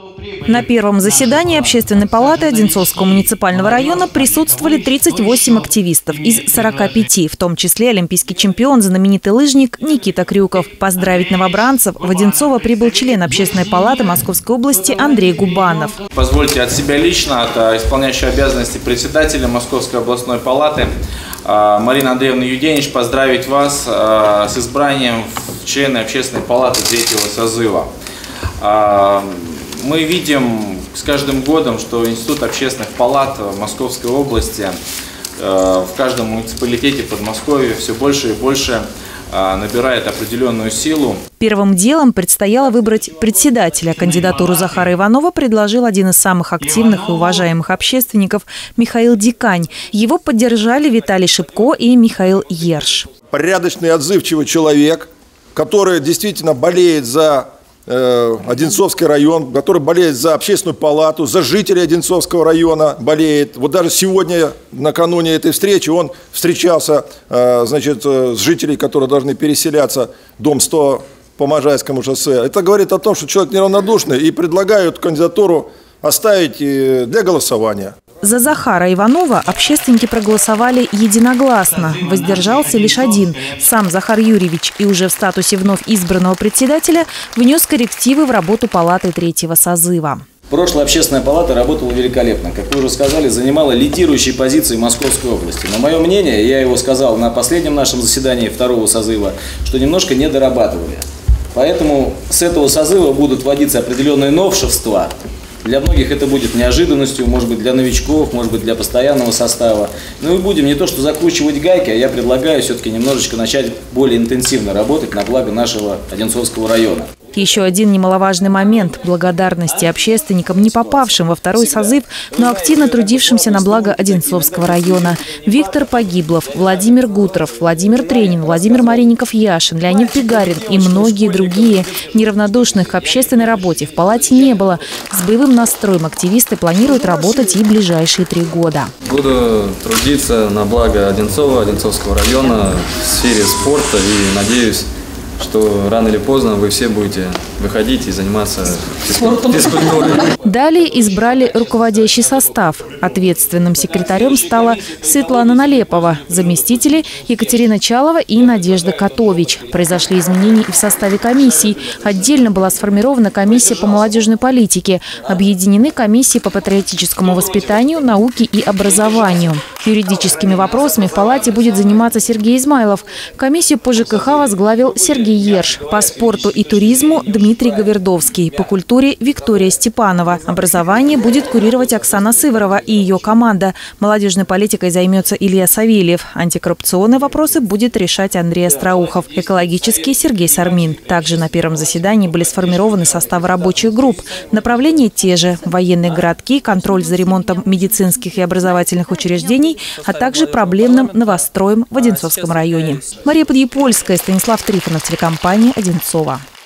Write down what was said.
На первом заседании Общественной палаты Одинцовского муниципального района присутствовали 38 активистов из 45, в том числе олимпийский чемпион, знаменитый лыжник Никита Крюков. Поздравить новобранцев в Одинцово прибыл член Общественной палаты Московской области Андрей Губанов. Позвольте от себя лично, от исполняющей обязанности председателя Московской областной палаты Марины Андреевны Юденич поздравить вас с избранием в члены Общественной палаты 3-го созыва. Мы видим с каждым годом, что Институт общественных палат Московской области в каждом муниципалитете Подмосковья все больше и больше набирает определенную силу. Первым делом предстояло выбрать председателя. Кандидатуру Захара Иванова предложил один из самых активных и уважаемых общественников Михаил Дикань. Его поддержали Виталий Шипко и Михаил Ерш. Порядочный, отзывчивый человек, который действительно болеет за Одинцовский район, который болеет за Общественную палату, за жителей Одинцовского района болеет. Вот даже сегодня, накануне этой встречи, он встречался с жителями, которые должны переселяться, дом 100 по Можайскому шоссе. Это говорит о том, что человек неравнодушный, и предлагают кандидатуру оставить для голосования. За Захара Иванова общественники проголосовали единогласно. Воздержался лишь один. Сам Захар Юрьевич и уже в статусе вновь избранного председателя внес коррективы в работу палаты 3-го созыва. Прошлая общественная палата работала великолепно. Как вы уже сказали, занимала лидирующие позиции Московской области. Но мое мнение, я его сказал на последнем нашем заседании 2-го созыва, что немножко не дорабатывали. Поэтому с этого созыва будут вводиться определенные новшества. Для многих это будет неожиданностью, может быть, для новичков, может быть, для постоянного состава. Ну и будем не то что закручивать гайки, а я предлагаю все-таки немножечко начать более интенсивно работать на благо нашего Одинцовского района. Еще один немаловажный момент – благодарности общественникам, не попавшим во 2-й созыв, но активно трудившимся на благо Одинцовского района. Виктор Погиблов, Владимир Гутров, Владимир Тренин, Владимир Маринников-Яшин, Леонид Пигарин и многие другие. Неравнодушных к общественной работе в палате не было. С боевым настроем активисты планируют работать и ближайшие 3 года. Буду трудиться на благо Одинцова, Одинцовского района в сфере спорта и надеюсь, что рано или поздно вы все будете выходить и заниматься физкультурой. Далее избрали руководящий состав. Ответственным секретарем стала Светлана Налепова, заместители Екатерина Чалова и Надежда Котович. Произошли изменения и в составе комиссий. Отдельно была сформирована комиссия по молодежной политике. Объединены комиссии по патриотическому воспитанию, науке и образованию. Юридическими вопросами в палате будет заниматься Сергей Измайлов. Комиссию по ЖКХ возглавил Сергей Ерш. По спорту и туризму Дмитрий Говердовский. По культуре Виктория Степанова. Образование будет курировать Оксана Сыворова и ее команда. Молодежной политикой займется Илья Савельев. Антикоррупционные вопросы будет решать Андрей Остроухов. Экологический – Сергей Сармин. Также на первом заседании были сформированы составы рабочих групп. Направления те же – военные городки, контроль за ремонтом медицинских и образовательных учреждений, а также проблемным новостроем в Одинцовском районе. Мария Подъепольская, Станислав Трифонов, телекомпания «Одинцова».